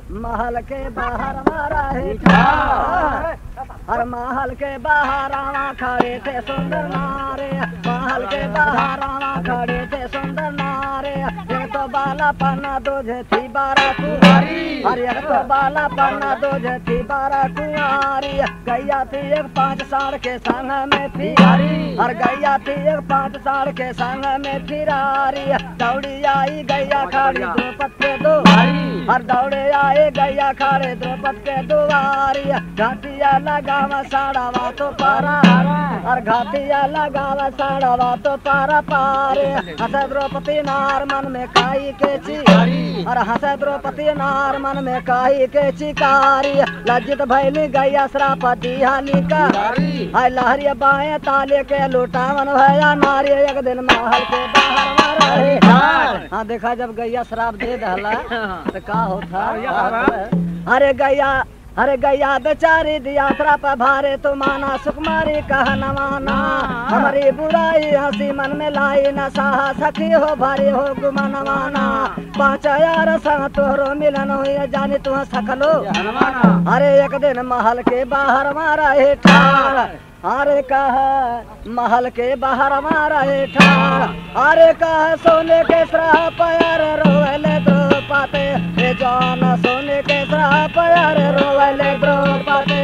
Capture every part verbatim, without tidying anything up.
महल के बाहर मारा है ठार। हर महल के बाहर आवा खड़े थे सुंदर नारे, महल के बाहर आवा खड़े थे सुंदर नारे। एक तो बाला पन्ना दूजे थी बारह कुंवारी, हर एक तो बाला पन्ना दूजे थी बारह कुंवारी। गैया थी एक पाँच साल के संग में फिरारी, हर गैया थी एक पाँच साल के संग में फिरारी। दौड़ी आई गैया खड़ी द्रौपद के दुआरी, हर दौड़े आए गैया खड़े द्रौपद के दुआरी। घाटिया लगावा साड़ावा तो पारा, और घाटिया लगावा साड़ावा तो पारा पारे। हंस द्रौपदी नार मन में काई के चिकारी, और हंस द्रौपदी नार मन में काई के चिकारी। लज्जित भैली गैया श्राप दिहाली का, हाय लहरिया बाएं ताले के लुटावन भया नारी। एक दिन महल के बाहर मारा रे ठार। हाँ देखा जब गैया श्राप दे दहला तो का होता। अरे गैया अरे गैया बेचारी दिया श्राप भारे तो माना सुकुमारी कह न माना। हमारी बुराई हंसी मन में लाई न साहा सखी हो भारी हो गुमान माना। पाँच यार संग तोहरो मिलन हुई जानी तुह सकलो। अरे एक दिन महल के बाहर मारा है ठार। अरे कह महल के बाहर मारा है ठार। अरे कह सोने के श्राप यार रोवले द्रौपदी, हे जान सोने के श्राप यार रोवले द्रौपदी।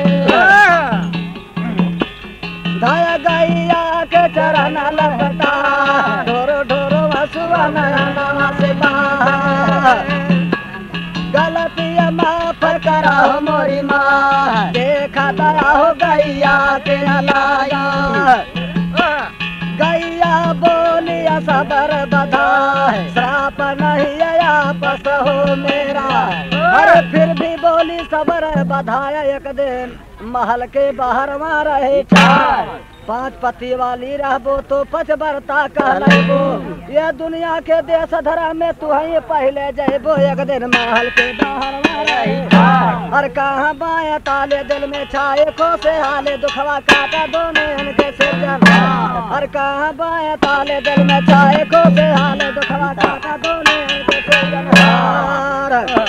धाया गैया के चरण लगता, ढोरो ढोरो हसुआ नयनवा से बाहर। गलतिया माफ कराओ मोरी माँ, देखा दया हो गैया के अलाया। गैया बोलिया सबर बधाए, श्राप नहीं आपस हो मेरा। अरे फिर भी बोली सबर बधाया। एक दिन महल के बाहर मारा है ठार। पांच पति वाली रहबो तो पच बरता कहलाबो, ये दुनिया के देश धर्म में तू ही पहले जैबो। एक दिन महल के बाहर मारा है ठार। और कहाँ बाएं ताले दिल में छाए को से हाले दुखवा काटा दोनों इनके से जना। और कहाँ बाएं ताले दिल में छाए को से हाले दुखवा काटा दोनों इनके से जना।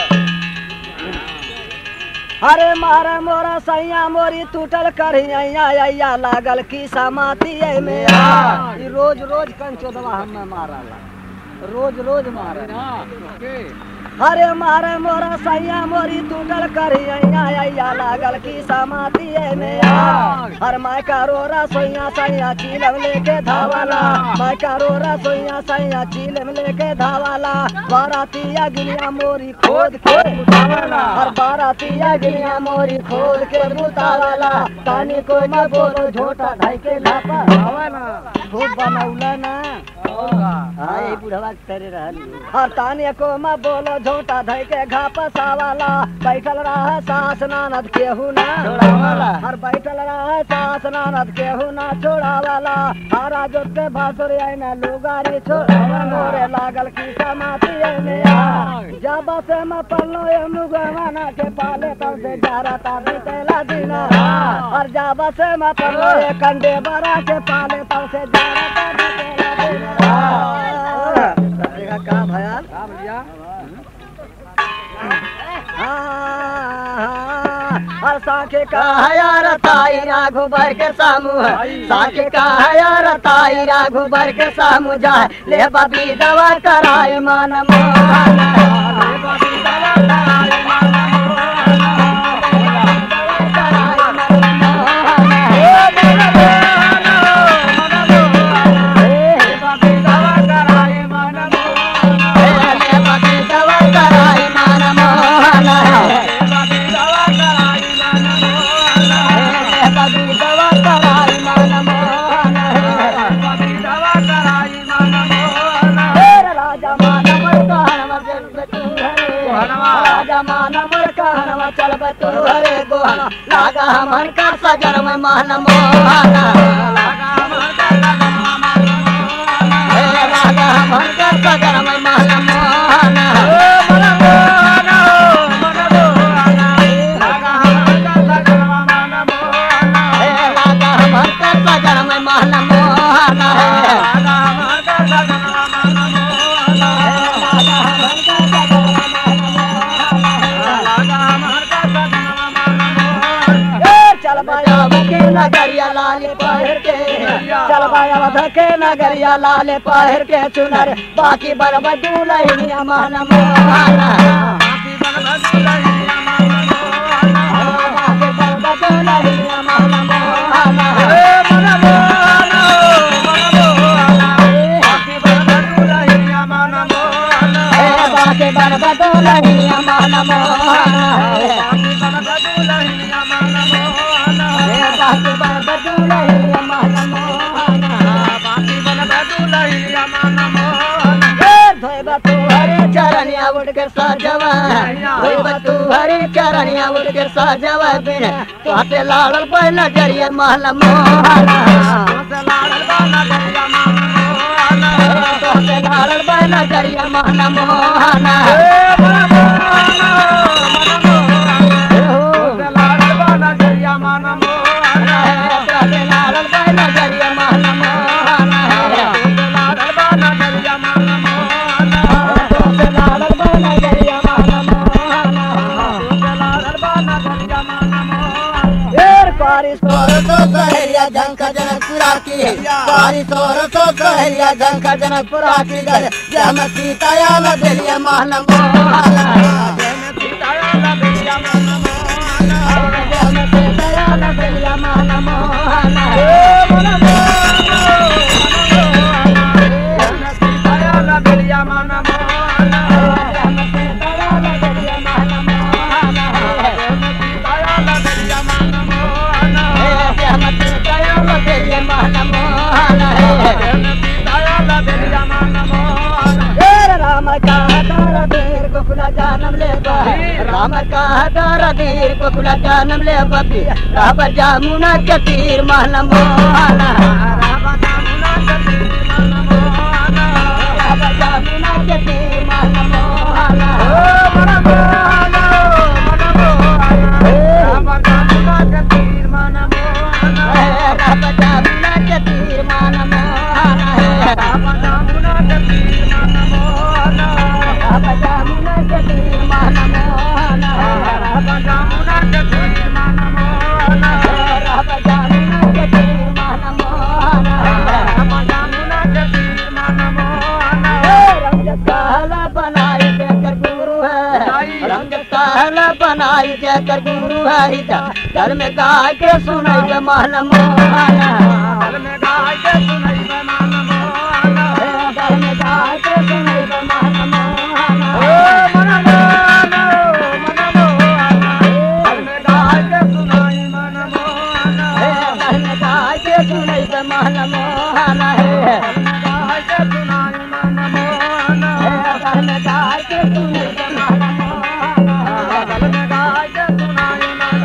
अरे मारा मोरा सैया मोरी टूटल करिया लागल की समाती में। रोज रोज कंचोदवा हमें मारा रोज रोज मारा। अरे मारे मोरा सैया मोरी टूटल करिया लागल की समाती में। हर माय का रोरा सैया सैया चीलम लेके धावाला, माय का रोरा सैया सैया चीलम लेके धावाला। बारातिया गिलिया मोरी खोद के बुतावाला, हर बारातिया गिलिया मोरी खोद के बुतावाला। तानी को न बोलो झोटा ढाई के लापा खूब बनौला ना। हाय बुढ़वा तेरे रहल। हर तानी को म बोलो झोटा धई के घापसा वाला। बैठल रहा सास नानद केहू ना छोड़ावाला, हर बैठल रहा सास नानद केहू ना छोड़ावाला। हरा जोते भासुर आई ना लुगारी छोड़ावा मोरे लागल की समाती में। जब से म पल्लो ये मुगवाना के पाले तब से जारा ता बीतेला दिना। और जब से म पल्लो ये कंडे बरा के पाले तब से जारा ता बीतेला दिना। का भया का भैया हर साके का यार ताई राघुबर के सामू है। साके का यार ताई राघुबर के सामू जा ले बबी दवा कराए मन मोहन। ले बबी दवा कराए मन चल बतू हरे गोहना लागा हमन का सजर में मान मोहना। लागा हमन का सजर में मान मोहना। लागा हमन का सजर में मान मोहना। लागा हमन का सजर में मान मोहना। लागा हमन का सजर में मान मोहना। लागा हमन का सजर में मान मोहना। चलवाया धके नगरिया लाल पहिर के चुनर बाकी बरब दुलहिया मन मोहना बाकी बरब दुलहिया मन मोहना हे मन मोहना बाकी बरब दुलहिया मन मोहना हे बाकी बरब दुलहिया मन मोहना बाकी बरब दुलहिया मन मोहना हे बाकी बरब दुलहिया मन मोहना बाकी बरब दुलहिया मन मोहना हे धोइब तू हरे चरनिया उड़ के सजवा धोइब तू हरे चरनिया उड़ के सजवा बिन तोते लाड़ल पे नजरिया महल मोहना तोते लाड़ल पे नजरिया महल मोहना तोते लाड़ल पे नजरिया महल मोहना हे मन मोहना मन मोहना तोते लाड़ल पे नजरिया महल मोहना तोते लाड़ल पे नजरिया महल मोहना तोते लाड़ल पे नजरिया महल मोहना तोते लाड़ल पे नजरिया महल मोहना तोते लाड़ल पे नजरिया महल मोहना एर बारिश तोर तो कहरिया झंक जनकपुरा की बारिश तोर तो कहरिया झंक जनकपुरा की गल जम सीताया लदलिया महल मोहना जम सीताया लदलिया महल मोहना जम सीताया लदलिया महल मोहना हे मन मोहना जम सीताया लदलिया महल मोहना जम सीताया लदलिया महल मोहना जम सीताया लदलिया महल मोहना जम सीताया लदलिया महल मोहना जम सीताया लदलिया महल मोहना हे राम का दर देर गोकुल जानम ले राम का दर देर गोकुल जानम ले बपी राम जामुना के तीर महल मोहना राम जामुना के तीर महल मोहना राम जामुना के तीर महल मोहना ओ मन मोहना मन मोहना राम जामुना के तीर महल मोहना राम जामुना के तीर महल मोहना राम जामुना के तीर महल मोहना राम जामुना के तीर महल मोहना राम जामुना के तीर महल मोहना राम जामुना के तीर महल मोहना राम जामुना के तीर महल मोहना रंग काला बनाई देकर गुरु है रंग काला बनाई देकर गुरु है घर में गा के सुनाई महल मोहना घर में गा के सुनाई महल मोहना घर में गा के सुनाई महल मोहना ओ मन मोहना मन मोहना घर में गा के सुनाई महल मोहना घर में गा के सुनाई महल मोहना घर में गा के सुनाई महल मोहना घर में गा के सुनाई महल मोहना घर में गा के सुनाई महल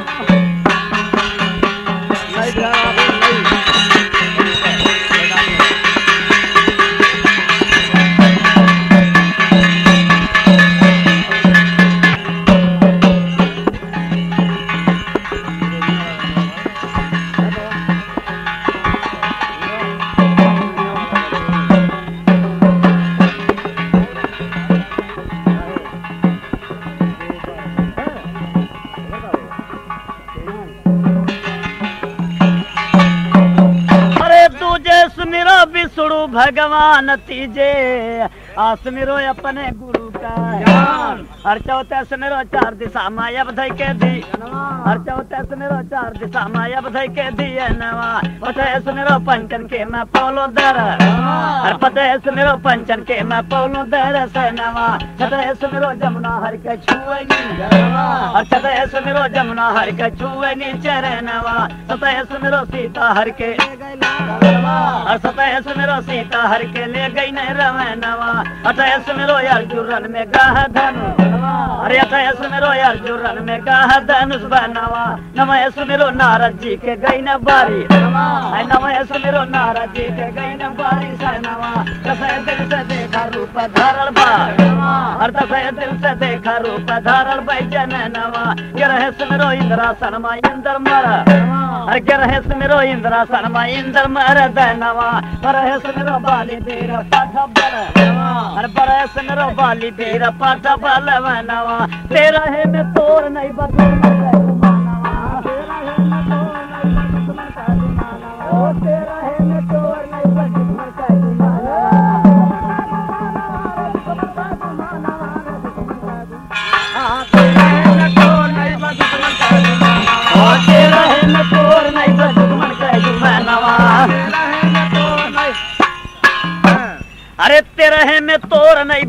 भगवान तीजे आसमिरो अपने गुरु का हर चौथे सुमिरो चार दिशा माया बधाई के दी हर चौथे सुमिरो चार दिशा माया बधाई के दी नवा पते सुमिरो पंचन के मैं पौलो दर हर पते सुमिरो पंचन के मैं पौलो दर से नवा छते सुमिरो जमुना हर के छुए नी हर छते सुमिरो जमुना हर के छुए नी चरे नवा छते सुमिरो सीता हर के हर छते सुमिरो सीता हर के ले गई न रवे नवा अतः सुमिरो यार जुरन में गाह धनु अरे अतः सुमिरो यार जुरन में गाह धनुष बनवा नमः सुमिरो नारद जी के गई न बारी नमः सुमिरो नारद जी के गई न बारी सनवा तसे दिल से देखा रूप धारल बा हर तसे दिल से देखा रूप धारल बैजन नवा के रहे सुमिरो इंद्रासन मा इंद्र मर हर के रहे सुमिरो इंद्रासन मा इंद्र मर दनवा रहे सुमिरो बाली बीर पाठ बल हर बरहे सुमिरो बाली बीर पाठ बल नवा तेरा है में तोर नहीं बदल तेरा है में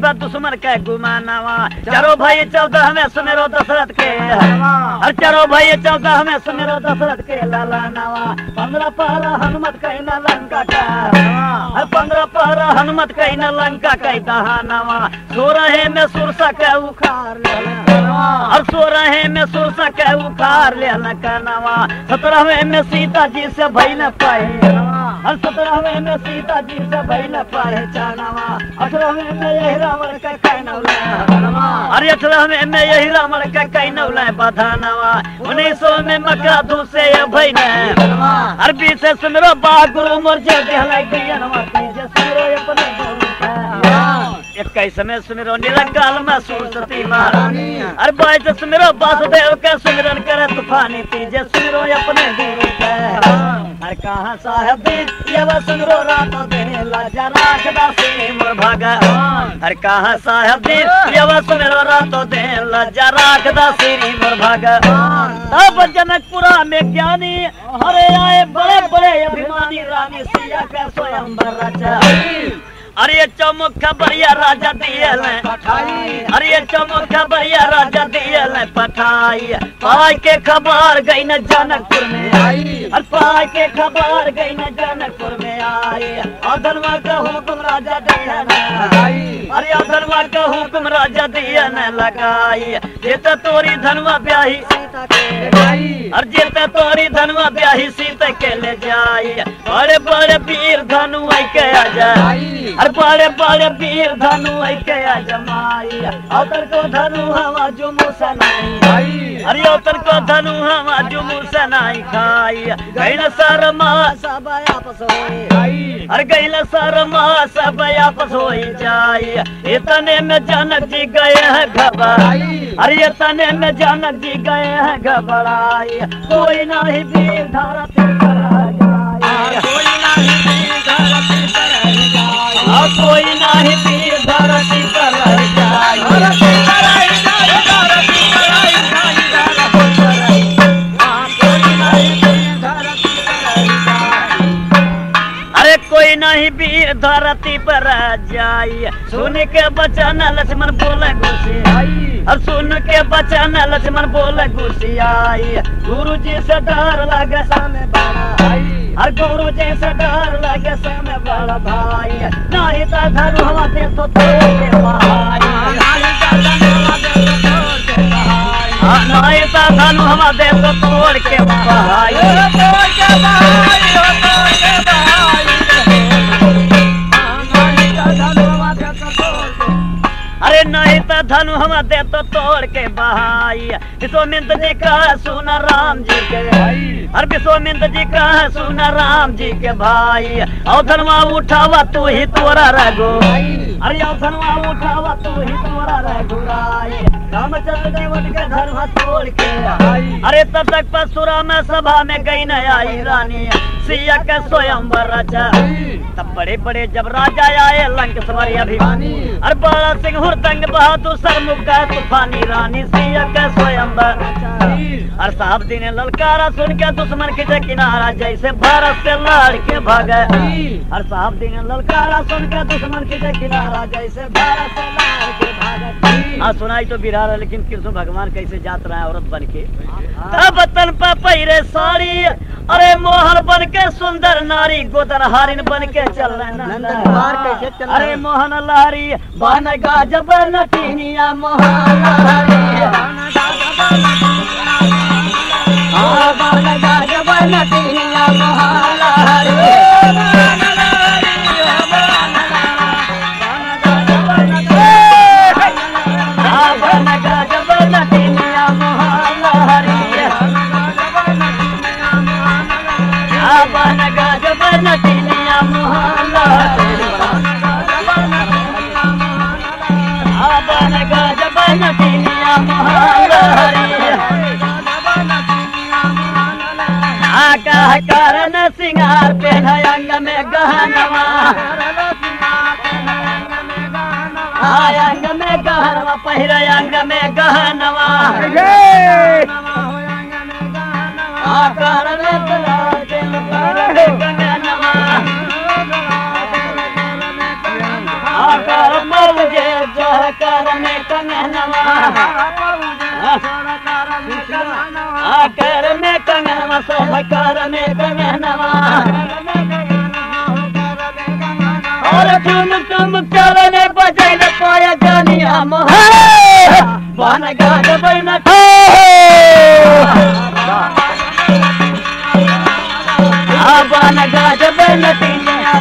बा दुश्मन के गुमानवा। चारो भाई चौदह में सुमेरो दशरथ के, और चारो भाई चौदह में सुमेरो दशरथ के लाला नवा। पंद्रह पहरा हनुमत कहीं न लंका का, पंद्रह पहरा हनुमत कहीं न लंका कहीं दहानवा। सोरहे में सुरसा के उखाड़ लेना, और सोरहे में सुरसा के उखाड़ लेना कनवा। सत्रहवें में सीता जी से भई न पाए, और सत्रहवें में सीता जी से भई न पाए चानवा। अठारहवें में यही रावण के कहनौला, अरे अठारहवें में यही रावण के कहनौला बधानवा। उन्नीसों में मक्का दूसे भई न, और बीस सुमरो बा गुरु मोर जे देहलाई दियनवा। तीजे सुमरो अपने इक्कीस में सुमिरो निरंकाल में सरस्वती महारानी, अरे बाईस सुमिरो वासुदेव के सुमिरन करे तूफानी। तीजे सुमिरो अपने गुरु के, अरे कहाँ साहेब दिन ये वो सुमिरो रात दिन लाजा राखदा से मोर भगवान। अरे कहाँ साहेब दिन ये वो सुमिरो रात दिन लाजा राखदा से मोर भगवान। तब जनकपुरा में ज्ञानी अरे आए बड़े बड़े अभिमानी रानी सिया के स्वयंवर रचा। अरे चौमुख खबरिया राजा दियल पठाई, अरे चौमुख खबरिया राजा दियल पठाई। पाई के खबर गई न जनकपुर में आई, और पाई के खबर गई न जनकपुर में आई। अधर्मा का हुक्म राजा दियल आई, अरे अधर्मा का हुक्म राजा दियल लगाई। जेता तोरी धनवा ब्याही सीता के आई, और जेता तोरी धनवा ब्याही सीता के ले जाई। बड़े बड़े वीर धनु के आ जाए, बड़े बड़े वीर धनु के जमाई। अवतर को धनु हवा जुमू सनाई, अरे अवतर को धनु हवा जुमू सनाई खाई। गैल सर माँ सब आपस होई, अरे गैल सर माँ सब आपस हो जाई। इतने में जनक जी गए हैं घबराई, अरे इतने में जनक जी गए हैं घबराई। कोई नहीं वीर धरती पर जाए, कोई नहीं वीर धरती पर जाए, कोई नहीं वीर धरती पर जाए, धरती पर जाए, धरती पर जाए, कोई नहीं वीर धरती पर जाए। अरे कोई नहीं वीर धरती पर जाए। सुन के बचन लक्ष्मण बोले घुसियाई, और सुन के बचन लक्ष्मण बोले घुसियाई। गुरु जी से डर लगे सामने बड़ा भाई, और गुरु जी से डर लगे सामने बड़ा भाई। नहीं तो धनु हवा दे तो तोड़ के भाई, नहीं तो धनु हवा दे तो तोड़ के भाई, तोड़ के भाई, तोड़ के भाई। अरे नहीं तो धनु हवा दे तो तोड़ के बहाई। विश्वामित्र जी का सुना राम जी के भाई, और विश्वामित्र जी का सुना राम जी के भाई। और धनवा उठावा तू ही तोरा रघु, अरे धनवा उठावा तू ही तोरा रघुराई। रामचंद्र देवट के धनवा तोड़ के, अरे तब तक परशुराम सभा में गई न आई रानी सिया के स्वयंवर रचा। तब बड़े बड़े जब राजा आए लंकेश्वरी अभिमानी, और बड़ा सिंह हुरदंग बहादुर सरमुख का तूफानी रानी सिया के स्वयंवर। और साहब दिन ललकारा सुन के दुश्मन के किनारा जैसे भारत से लड़ के भागे। और साहब दिन ललकारा सुन के दुश्मन के किनारा जैसे भारत से लड़ के भागे। हाँ सुनाई तो बिहार, लेकिन कृष्ण भगवान कैसे जात रहा है औरत बन के। तब तन पर पहिरे साड़ी, अरे मोहन बन के सुंदर नारी, गोदर हारिन बन के चल रहे नंदकुमार कैसे चल। अरे मोहन लहरी बन गाजब नटिनिया मोहन लहरी, हाँ बन गाजब नटिनिया मोहन लहरी। नटिनिया मोहन लहरी, आबन गजब नटिनिया मोहन लहरी। आका करन सिंगार पेन अंग में गहनवा, अंग में गहनवा पहिर अंग में गहनवा। आकर आकर मौजे करने कंगनवा आ करने कंगनवा शोभा करने कंगनवा और तुम तुम करने बजैल पाया जानिया मोहे बन गाज बन आ बन गाज बन तिया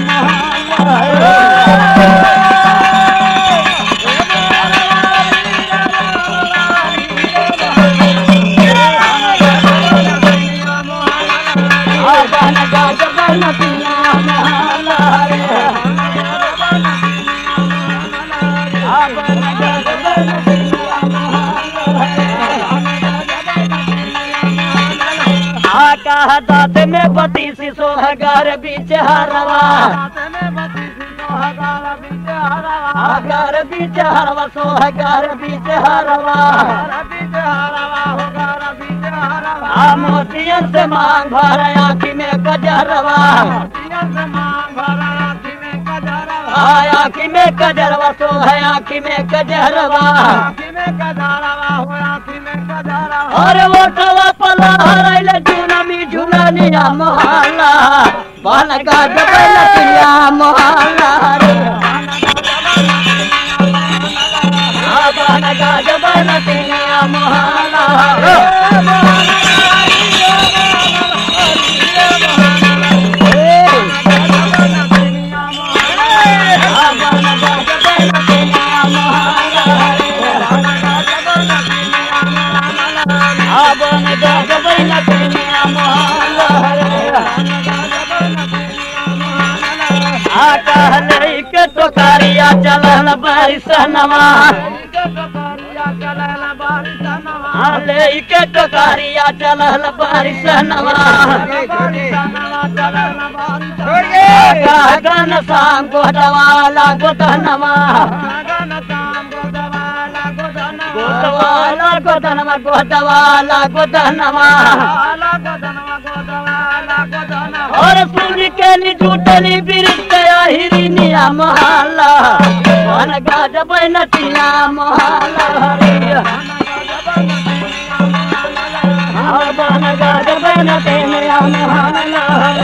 कहा दाँत में बतीसी सोहगार बीच हरवा हगार बीच हरवा सोहगार बीच हरवा आ मोतियन से मांग भर आँखी में कजरवा आँखी में कजरवा सो है आँखी में कजरवा और वो टवा पला हरैल झुनमी झुलनिया मोहल्ला बन गाज बैलतिया मोहल्ला रे बन गाज बैलतिया मोहल्ला के टोकारिया चलल बारिशनवा ले के टोकारिया चलल बारिशनवा गन शाम गोदवाला गोदनवा गोदवाला गोदनवा गोदवाला गोदनवा और सुन के ली झूठली बिरत हिरिनिया मोहल्ला बन गाज बैनतिया मोहल्ला बन गाज बैनतिया मोहल्ला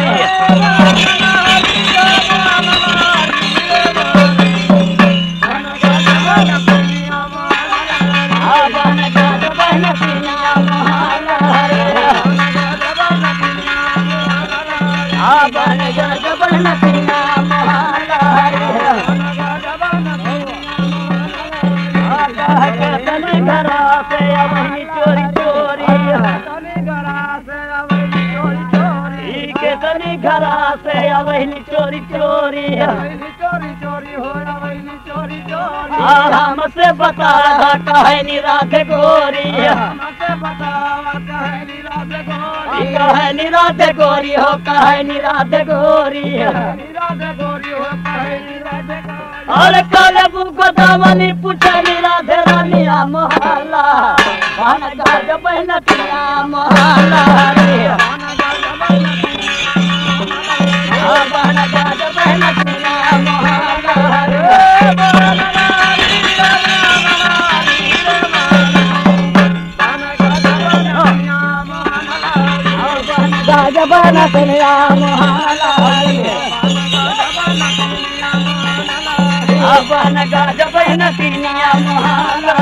चोरी चोरी केतनी घरा से अवैली चोरी चोरी हमसे बता कहनी राधे गोरी कहनी राधे गोरी हो कहनी राधे गोरी और कल गोदावली पूछनी राधे रानिया मोहल्ला बन गाज बैनतिया मोहल्ला बन गाज बैनतिया मोहल्ला गाज बैनतिया मोहल्ला बन गाज बैनतिया मोहल्ला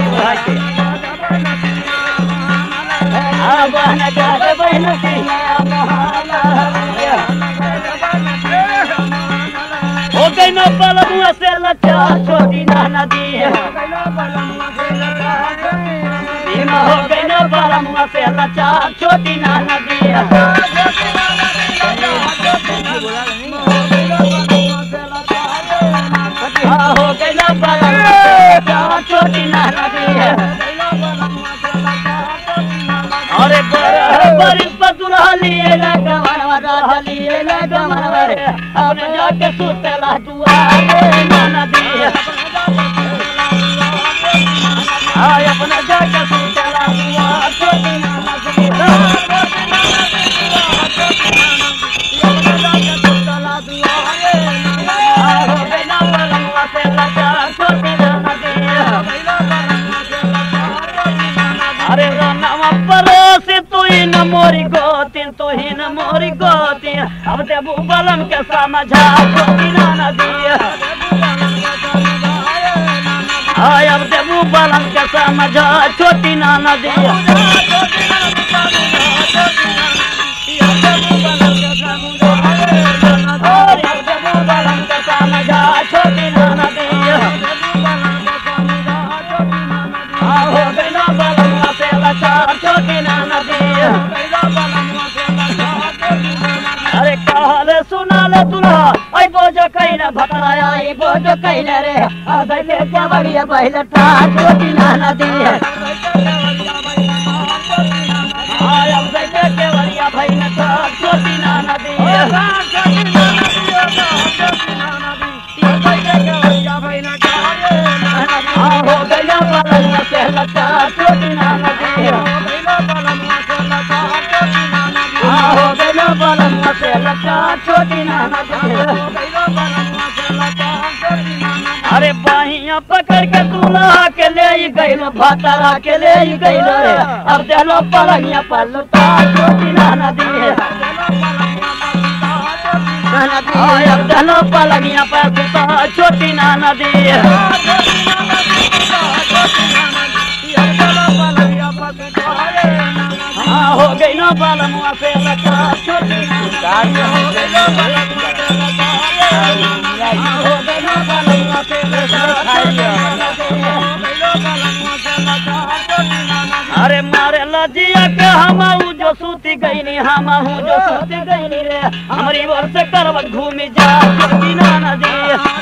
बन गाज बैनतिया मोहल्ला हो गई न बलमुआ से लचा छोटी ना नदी हो गई न बलमुआ से लचा छोटी ना नदी हो गई न बलमुआ से लचा छोटी ना नदी अरे बरिस पर दुल्हा लिए लगा मनवा राजा लिए लगा मनवा रे अपने जाके सुतेला दुआरे नदी आय अपने जाके सुतेला दुआरे नदी अब देबू बलम के समझा छोटी ना नदी हाय अब देबू बलम के समझा छोटी ना नदी छोटी ना नदी हो गइलो बलमुआ से लाचार छोटी ना नदी अरे कहले सुनाले तुला आई बोझो कइले भतराया आई बोझो कइले रे आ दैले के बढ़िया पहले ता छोटी ना नदी हाय अब दैले के बढ़िया पहले ता छोटी ना नदी हो गइलो बलमुआ से लाचार छोटी ना नदी हो गइलो बलमुआ से लाचार छोटी ना नदी अरे बाहिया पकड़ के दूल्हा के ले गइलो भतरा के ले गइलो रे अब देलो पलंगिया पर लुटा छोटी ना नदी अब देलो पलंगिया पर लुटा छोटी ना नदी हो गई नो बलमुआ से लगा छोटी हो गई नो बलमुआ से अरे मारे लजिया के हम जो सूती गईनी हम जो सूती गईनी रे हमारी ओर से करवट घूमी जा छोटी ना नदी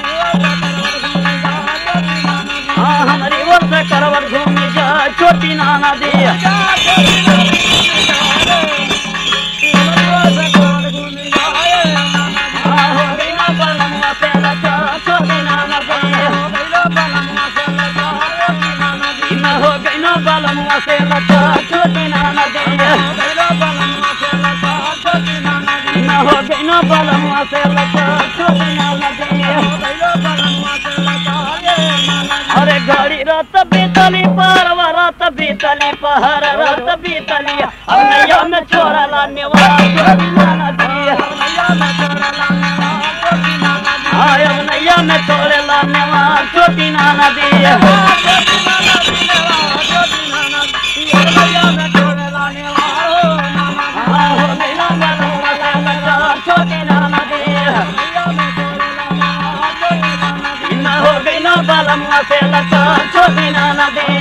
हाँ हमारी ओर से करवट घूमी जा छोटी ना नदी हो गई नो बलमुआ से लगा छोटी ना नदी हो गई नो बलमुआ से लगा छोटी ना नदी अरे घड़ी रात बीतली पारवा रात बीतली पहर रात बीतली अब नैया में छोरा लाने वाला छोटी ना नदी आय अब नैया में छोरे लाने वाला छोटी ना नदी हो गई नो बलमुआ से लगा छोटी ना नदी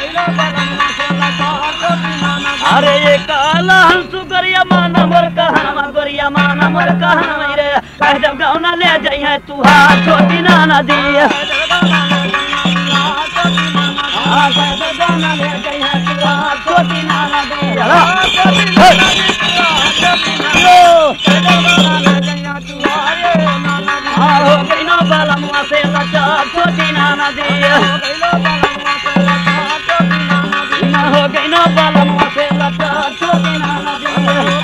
अरे ये काला हंसु गरिया माना मोर कहना गरिया माना मोर कहना रे कह जब गाँव ले जाइए तू हाँ छोटी ना नदी छोटी ना नदी हो गई नो बलमुआ से लगा छोटी ना नदी हो गई नो बलमुआ से लगा छोटी ना नदी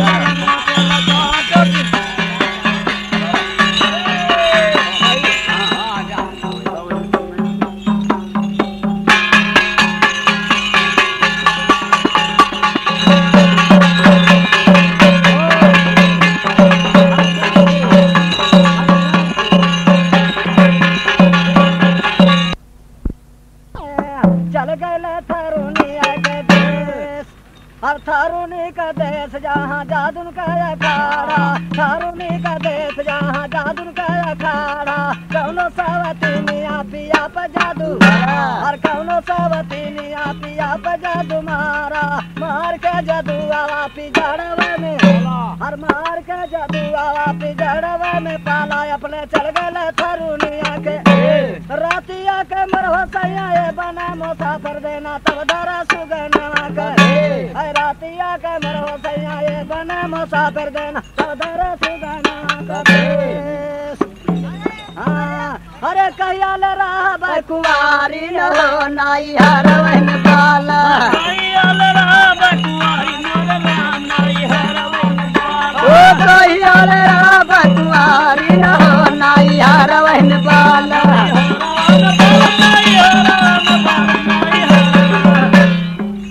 अब थारूनी का देश जहाँ जादुन का अखाड़ा थारूनी का देश जहाँ जादुन का अखाड़ा कौनो सावतीनिया पिया पर जादू और कौनो सावतीनिया पिया पर जादू मारा मार के जादू आवा पिजड़वे में और मार के जादू आवा पिजड़वे में पाला अपने चल गए थारूनिया के रातिया के मरहो सैया ये बना मुसाफर देना तब दरा सुगना के रातिया के मरहो सैया ये बना मुसाफर देना तब दरा सुगना के हाँ अरे कहिया ले रहा कुवारी न हो नाई हरवन बाला कहिया ले रहा कुवारी नाई हरवन बाला ओ कहिया ले रहा कुवारी न हो नाई हरवन बाला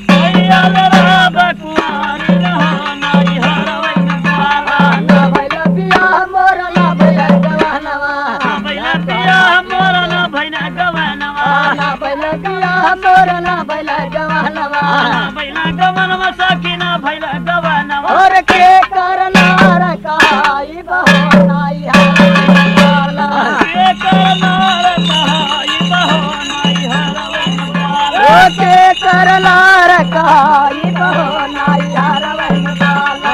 कहिया ले रहा कुवारी न हो नाई हरवन बाला मोरना भैला गवनवा भैला गवनवा सखी ना भैला गवनवा और के करना रकाई बहो नाई हरवाला के करना रकाई बहो नाई हरवाला ओ के करना रकाई बहो नाई हरवाला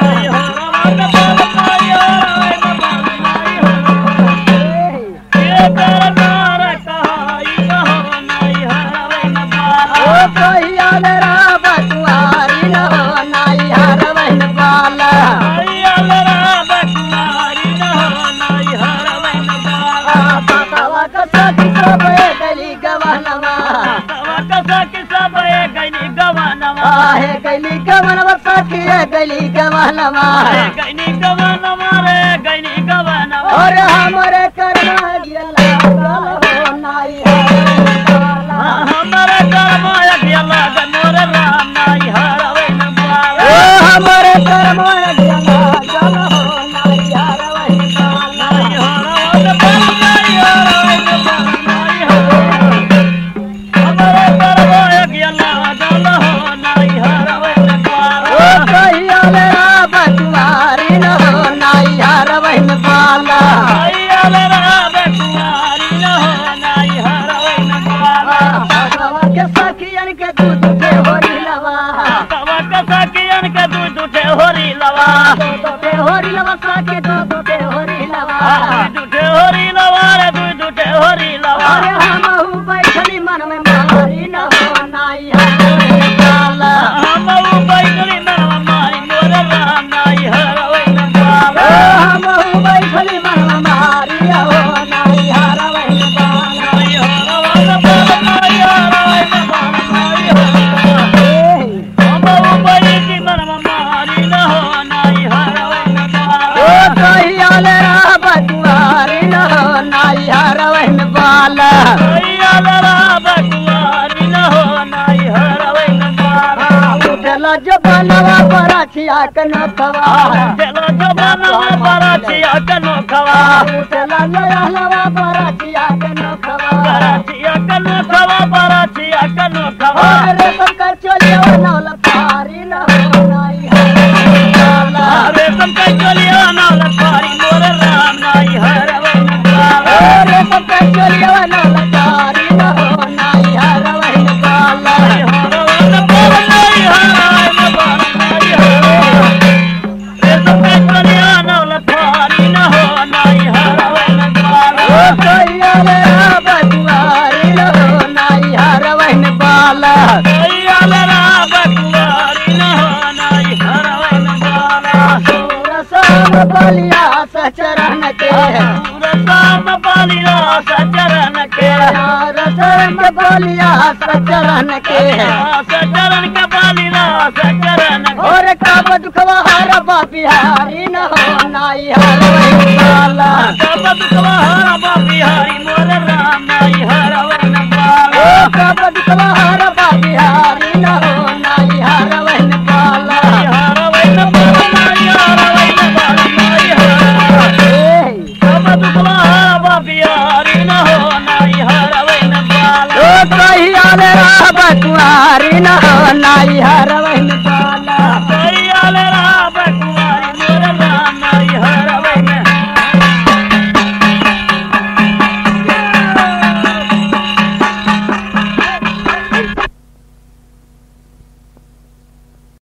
है गली गवनवा सखी है गली गवनवा गैनी गवनवा रे गैनी गवनवा और हमरे करना दिला हो नाई हरवाला हमरे कर्मा दिला मोर राम नाई हरवे नवाला ओ हमरे करना दिला जल हो नाई हरवाला नाई हरवे नाई हरवे नाई हरवे हमरे कर्मा दिला जल हो नाई हरवे नवाला ओ कहिया ले बतवारी न हो नाई हरवे बाला कहिया ले बतवारी न हो नाई हरवे नवाला बाबा के सखियन के दूध के होरी लवा बाबा के सखियन के दूध उठे होरी लवा दूध के होरी लवा सखी दूध के होरी लवा दूध उठे होरी लवा रे दूध उठे होरी लवा अरे हमहु बैठली मन में मारी न हो नाई हरवे बाला हमहु बैठली मन में मारी मोर राम नाई हरवे नवाला हमहु बैठली मन में मारी हो नाई हरवे बाला नाई हरवे नवाला नाई हरवे नवाला नाई हरवे हमहु बैठली मन में मारी न हो नाई हरवे नवाला ओ कहिया ले बतवारी न हो नाई हरवे बाला कहिया ले बतवारी न हो नाई हरवे नवाला उठला जो बनवा बराछिया के नखवा चलो जबानवा बराचिया कनो खवा उठला लहलवा बराछिया के नखवा बराचिया कनो खवा बराचिया कनो खवा अरे शंकर चलिया नौल पारी न हो नाई हरवे बाला अरे संका चलिया नाल पारी मोर राम नाई हरवे नवाला अरे शंकर चलिया नौल पारी न हो नाई हरवे बाला नाई हरवे नवाला नाई हरवे नवाला नाई हरवे रे संका चलिया नाल पारी न हो नाई हरवे नवाला ओ कहिया ले बतवारी न हो नाई हरवे बाला कहिया ले बतवारी न हो नाई हरवे नवाला रसम बलिया सचरण के रसम बलिया सचरण के रसम बलिया सचरण के सचरण के बलिया सचरण के और काब दुखवा हर बिहारी न हो नाई हरवे बाला कब दुखवा हरबा बिहारी मोर राम नाई हरवे ओ नवाला काब दुखवा हर बिहारी न हो नाई हरवे बाला नाई हरवे नवाला नाई हरवे नवाला नाई हरवे कब दुखवा हरबा बिहारी न हो नाई हरवे नवाला ओ कहिया ले बतवारी न हो नाई हर